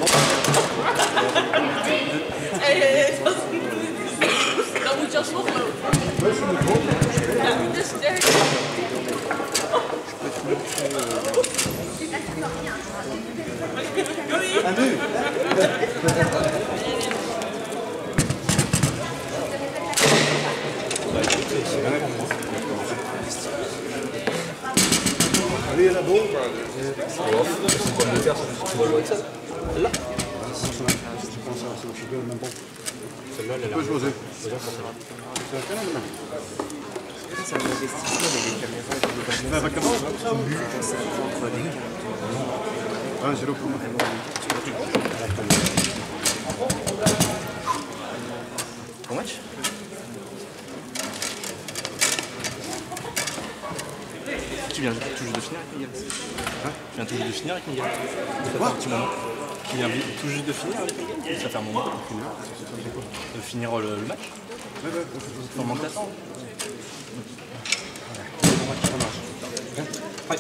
Dan moet je alsnog lopen. Ja, dus sterk. En nu? Allez, là, bon. C'est quoi le moteur? Tu vas jouer avec ça? Celle-là? Je pense à ça, je suis même bon. Celle-là, elle a l'air. Peux jouer. C'est C'est un canal, là. C'est un investissement, mais les caméras, je Ça va comment comme ça? Ah, c'est le coup. Bon match? Tu viens tout juste de finir avec Miguel. Hein? Tu viens tout juste de finir avec Miguel. Ça fait un petit moment. Tu viens tout juste de finir avec Miguel. Ça fait un moment. De finir le match. Faut manquer d'attendre. Ouais.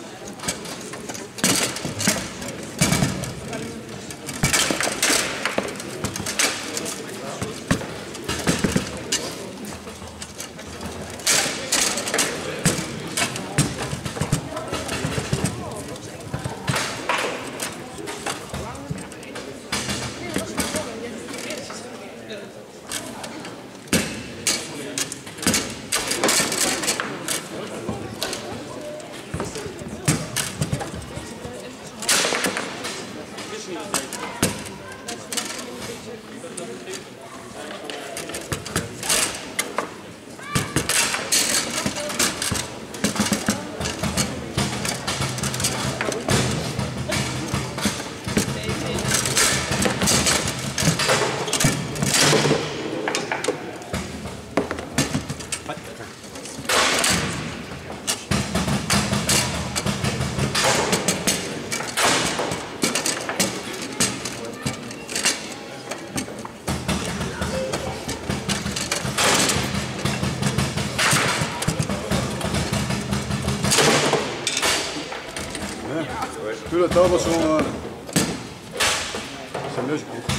Tous les tables sont... celle-là, je pense.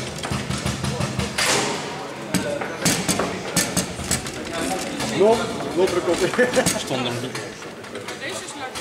Non, l'autre côté. Je tourne dans le vide. Deze is lekker.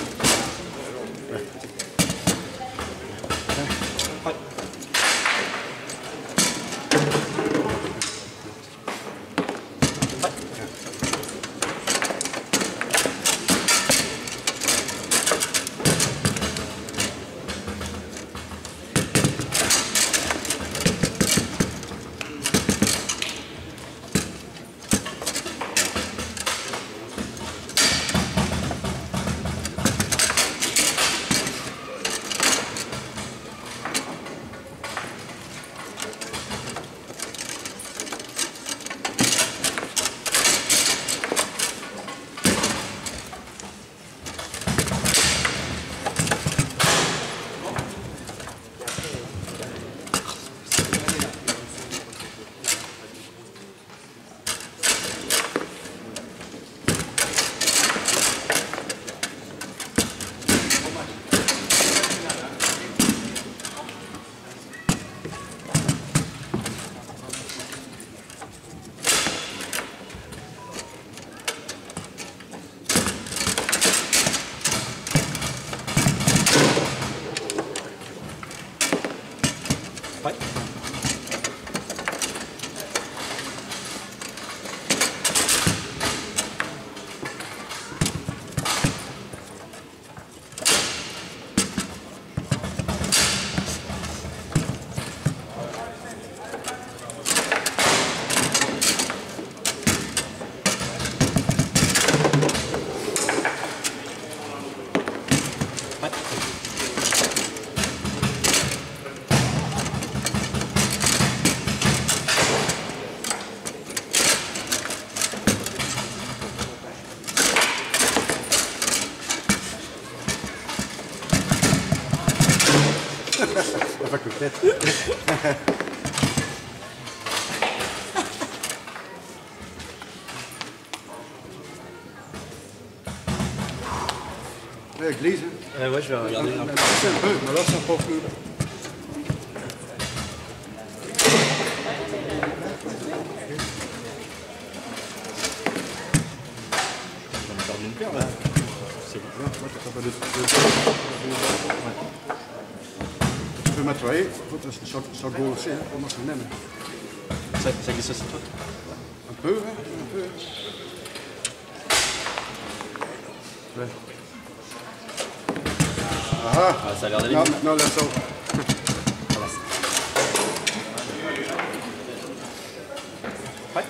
Ouais. Pas que peut-être. Glise, hein? Ouais, je vais regarder un peu. C'est un peu, mais là, c'est pas plus. faire là. C'est bon. Là, tu pas de... Tu peux mettre twee, dat zou goal zijn, anders gaan nemen. Ça glisse aussi toi? Un peu, hein, un peu. Ouais. Ah, Ah, ça a l'air d'aller non, mieux. non, laisse zo. Ouais.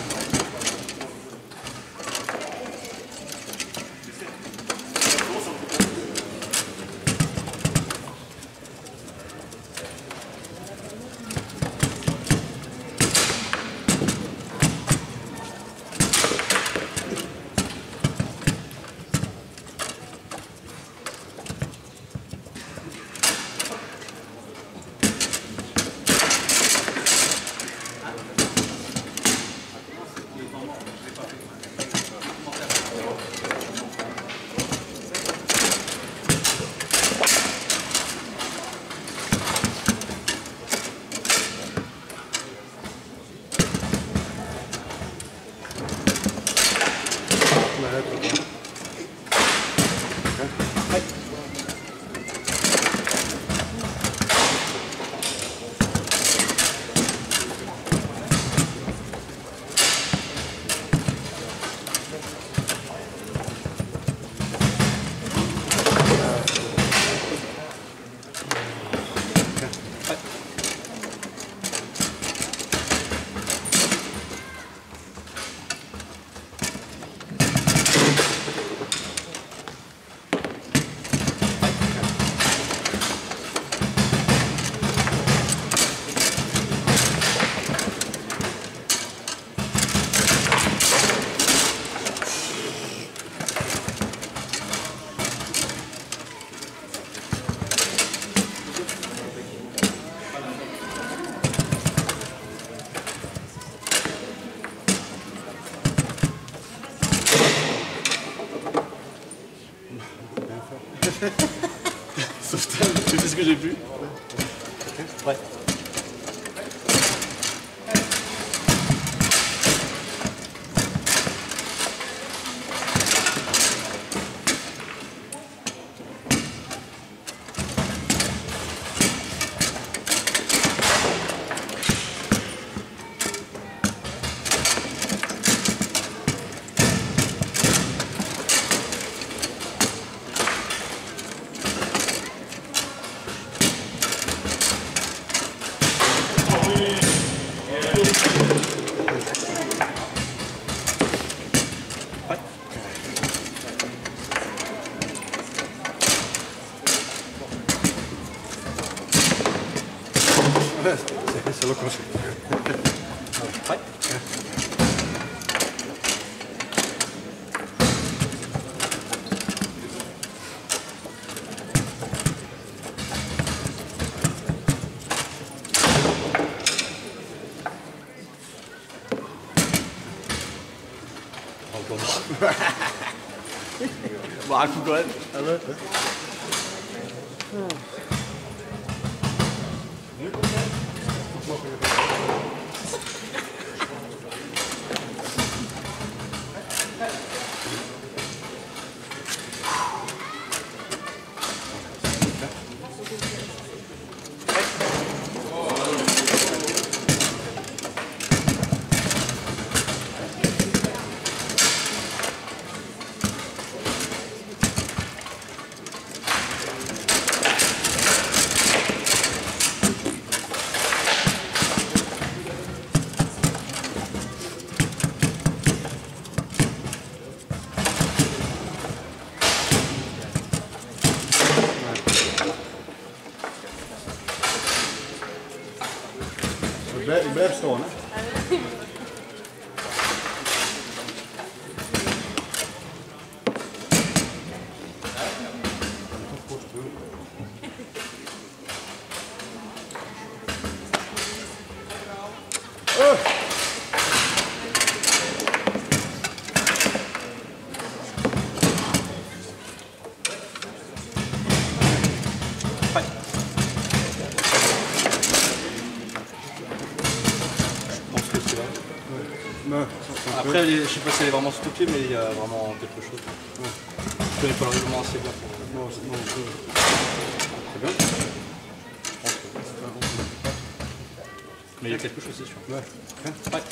Sauvetage, j'ai fait ce que j'ai pu. Ouais. C'est le cross. Ouais. Bon, un coup quand même. Ah ouais. Ik blijf staan, hè. Je pense que c'est là. Nee, Après, je sais pas si elle est vraiment stockée, mais il y a vraiment quelque chose. Ouais. Je connais pas le règlement assez bien pour... C'est bien. Mais il y a quelque chose, c'est sûr. Ouais. Ouais.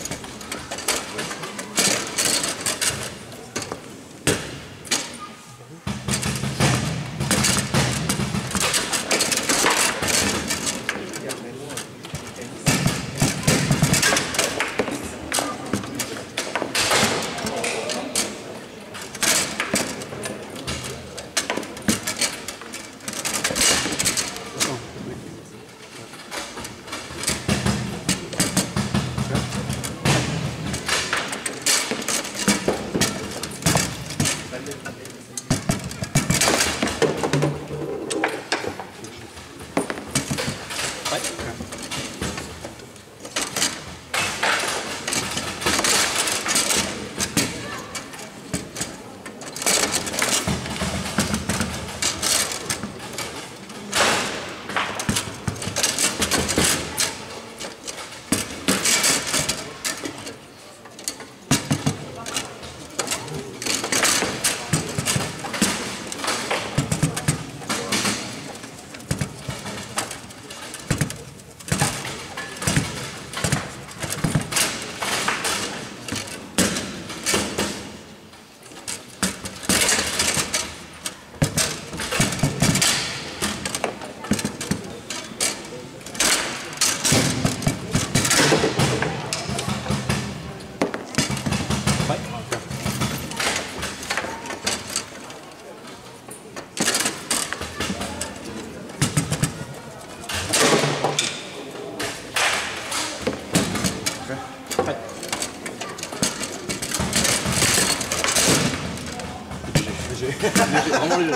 Vraiment léger.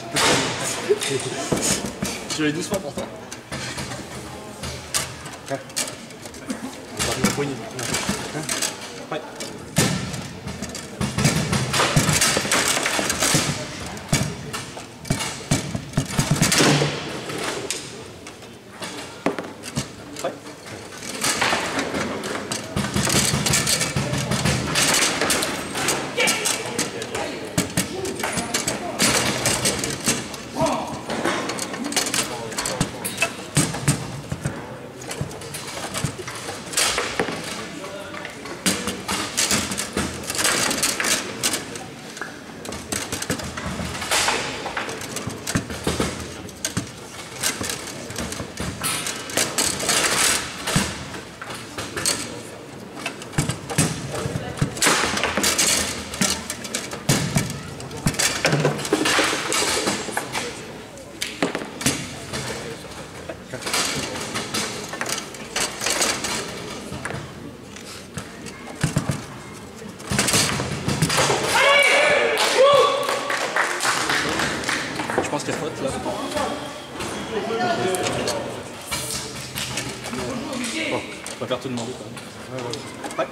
Je l'ai doucement pour toi. Ouais. On va faire une poignée. Ouais. Je pense qu'il y a faute là. Bon, je préfère te demander quand même. Ouais.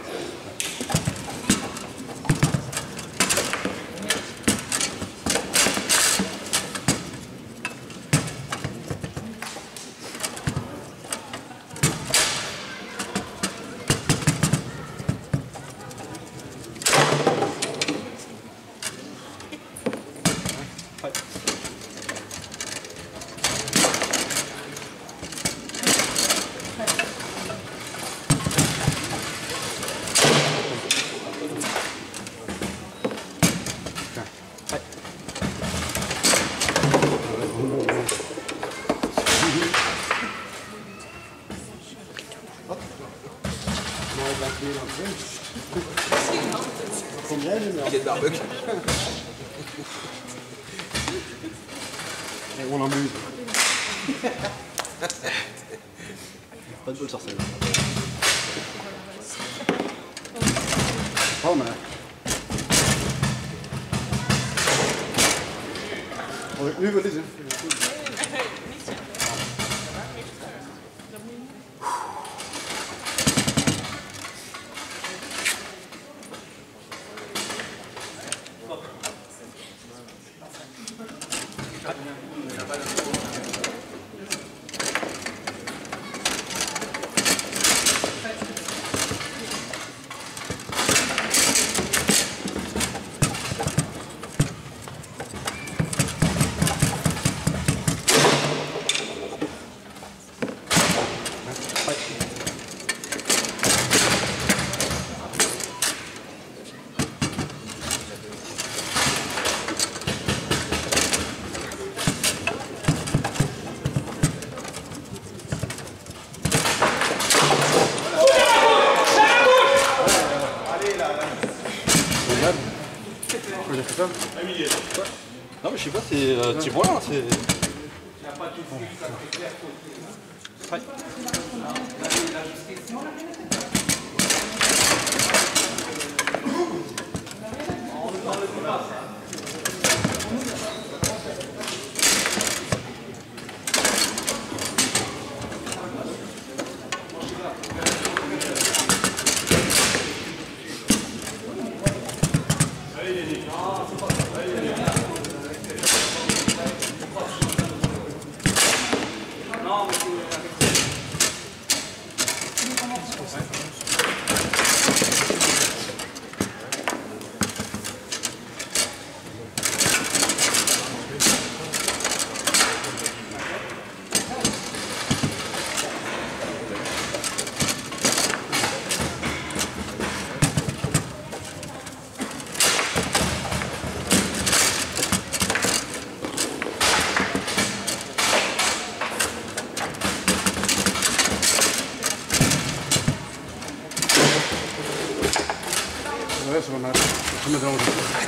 Il est de barbecue. Et on l'amuse. Pas de bol sur celle-là. Oh, mais... Nu wil dit, ça? Non mais je sais pas, c'est tu vois là, c'est. Ouais. Ouais, ça va mal. Ça me dérange.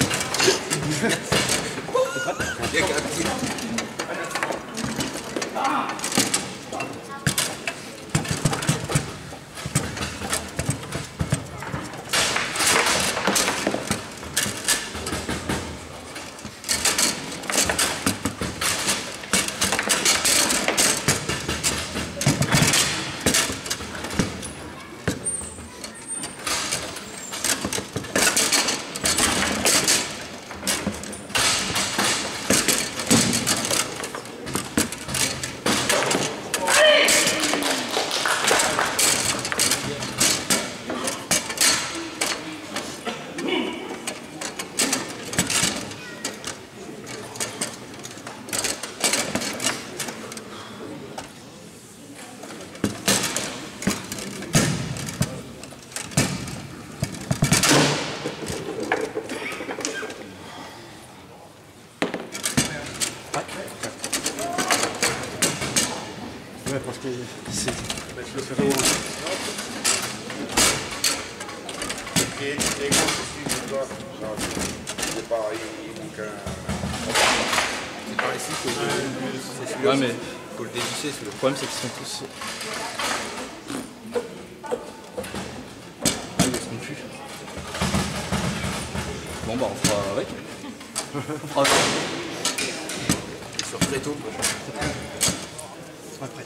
Ouais, parce que c'est le ferro. Ouais mais Faut le dévisser, le problème c'est qu'ils sont tous. Ah ils sont plus. Bon bah on fera avec. On fera avec. ils sortent très tôt. Après.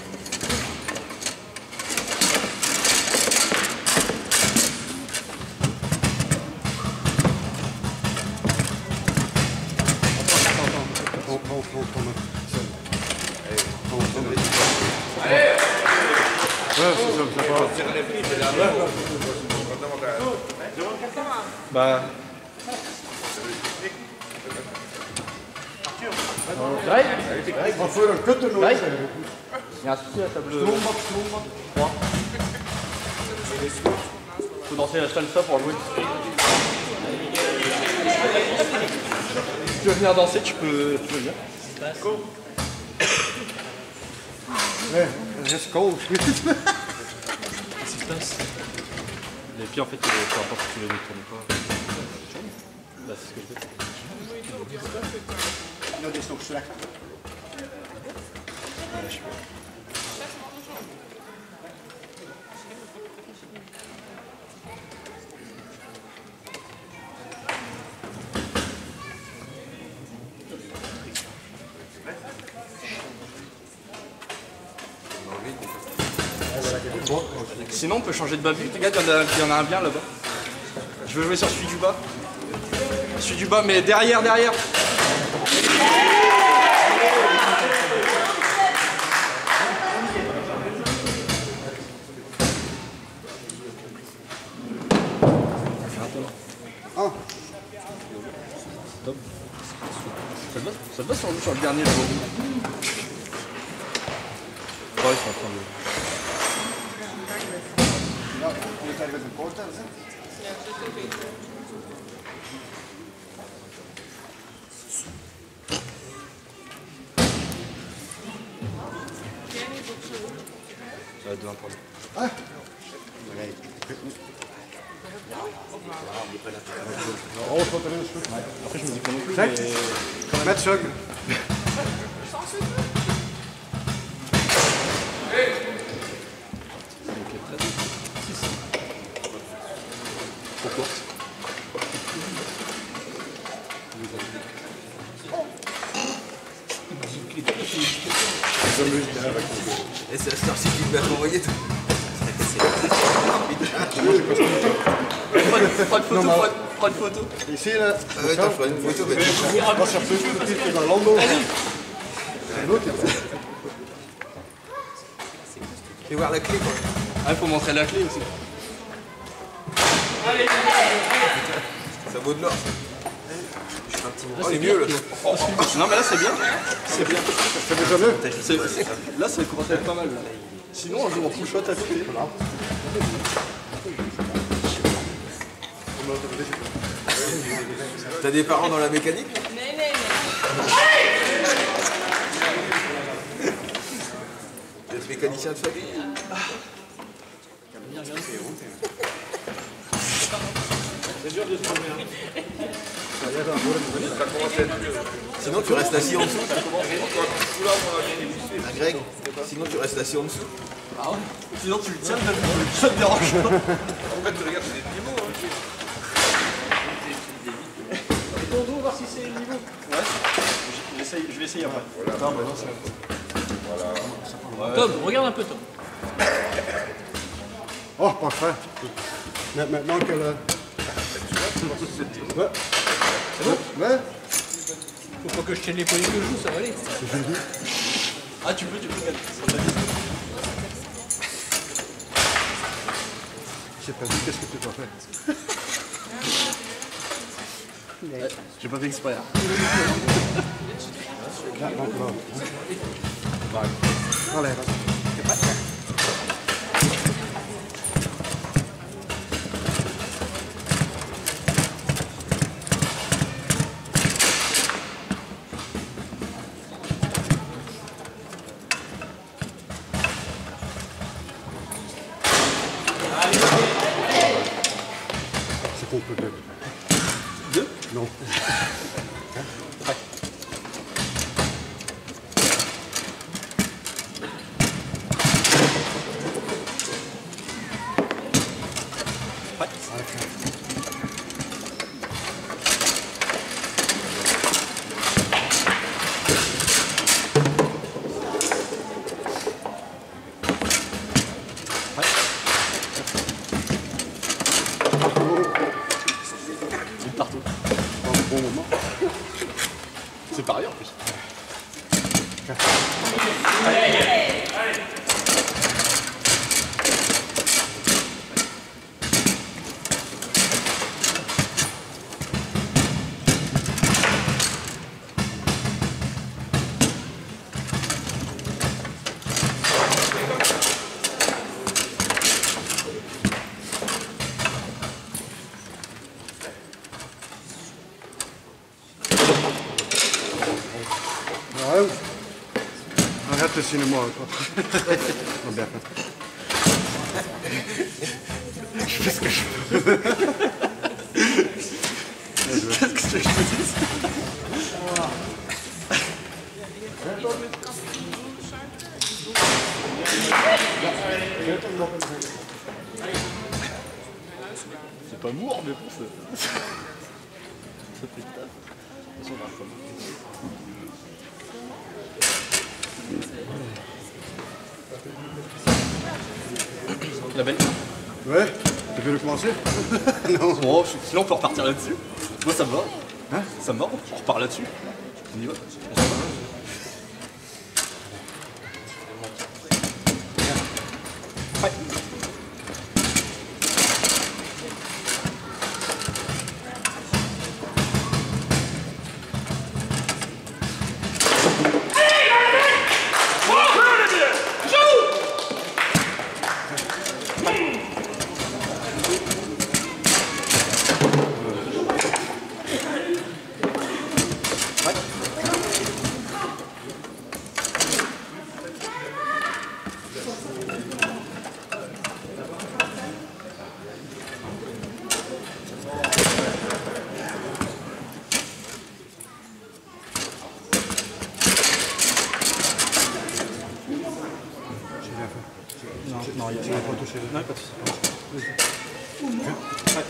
Bah. Ouais. Wat voor een kutte nooit. Il y a un souci à la table 3. Faut danser la salsa pour jouer. Tu veux venir danser, tu peux venir. Ouais, reste cool. Qu'est-ce qui se passe? Les pieds en fait, peu importe si tu les détournes pas. Bah c'est ce que je fais. Dat is nog slecht. Sinon on peut changer de babu. Regarde, il y en a un bien là-bas. Je veux jouer sur celui du bas. Celui du bas, mais derrière. Ah. Top. Ça te va sur le dernier là-bas. Ouais, ils sont en train de... Ja, je krijgt met een poort aan, hè? Ça va être 20 pour lui. Ah? Nee, ik weet niet. Oh, wat erin is goed. Après, je me dis pas non plus. Kijk, Mais... met suiker. Pourquoi? Et c'est la star-ci qui va t'envoyer tout. Pas de photo. Ici, là. Ouais, t'as fait une photo, mais tu Pas sur Facebook, dit que dans Lando. C'est l'autre, il y a pas. fais voir la clé, quoi. Ah, il faut montrer la clé aussi. Ça vaut de l'or. Je fais un petit moment. Oh, c'est mieux, là. Non, mais là, c'est bien. C'est bien. C'est déjà mieux. Là, ça commence à être pas mal. Là. Sinon, on joue en full shot à côté. T'as des parents dans la mécanique? Nee, nee, nee. Vous êtes mécanicien de famille? Sinon tu restes assis en dessous. Ah, Greg, sinon tu restes assis en dessous. Ah ouais. Sinon, tu le tiens, ça te dérange pas. En fait, tu regardes, c'est des petits mots. Ton dos, voir si c'est le niveau. Ouais. Je vais essayer après. Voilà. Non, mais non, c'est... Voilà. Tom, regarde un peu, Tom. Oh, parfait. Maintenant que le... Ouais. C'est bon? Ouais. Faut pas que je tienne les poignets que je joue, ça va aller. Ah, tu peux regarder. J'ai pas dit qu'est-ce que tu as fait. J'ai pas fait exprès. Là, donc là. Allez, vas-y. C'est qu'on peut deux. Deux? Non. Ouais. Partout. Pas un bon moment. C'est pareil en plus. Ouais. Arrête le cinéma, toi. Oh, bien fait. Je fais ce que je veux. Qu'est-ce que tu veux que je te dise? C'est pas mourt, mais bon, ça fait le taf. On va faire la belle. Ouais. Tu veux le commencer? Non. Bon, sinon on peut repartir là-dessus. Moi ça me va. Hein? Ça me va, on repart là-dessus. On y va. Ouais. Non, il y a pas touché. Non, pas de souci. Ouais.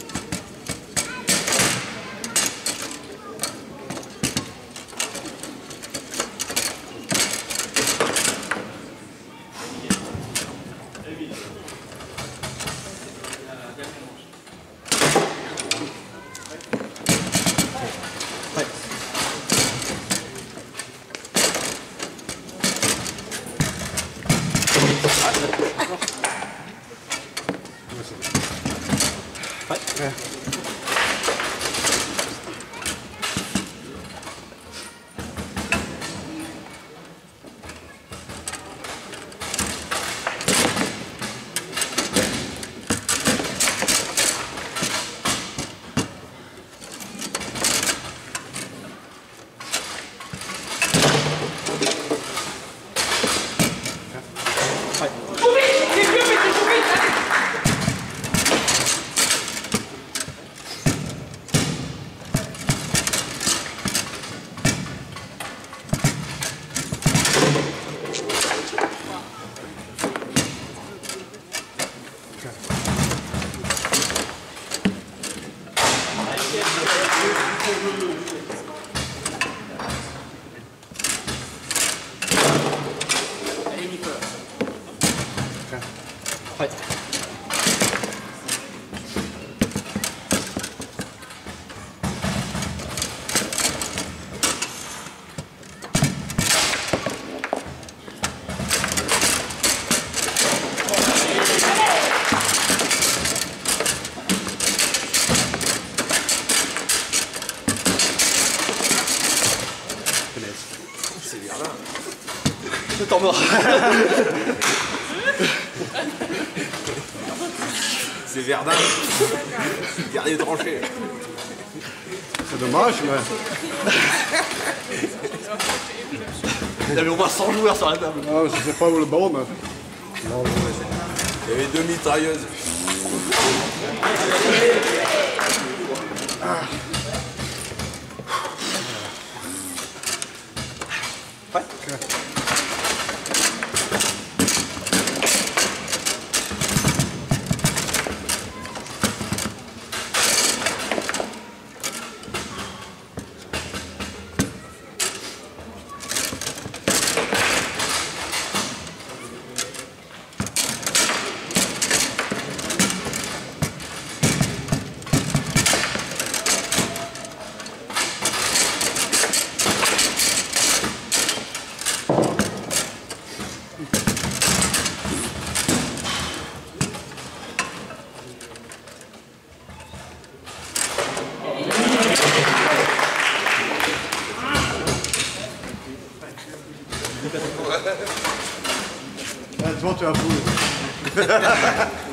C'est temps mort. C'est Verdun. Guerrier tranché. C'est dommage, mais... Il y avait au moins 100 joueurs sur la table. Ah, je sais pas où le ballon, mais... Il y avait 2 mitrailleuses. Tu vois, tu as fou.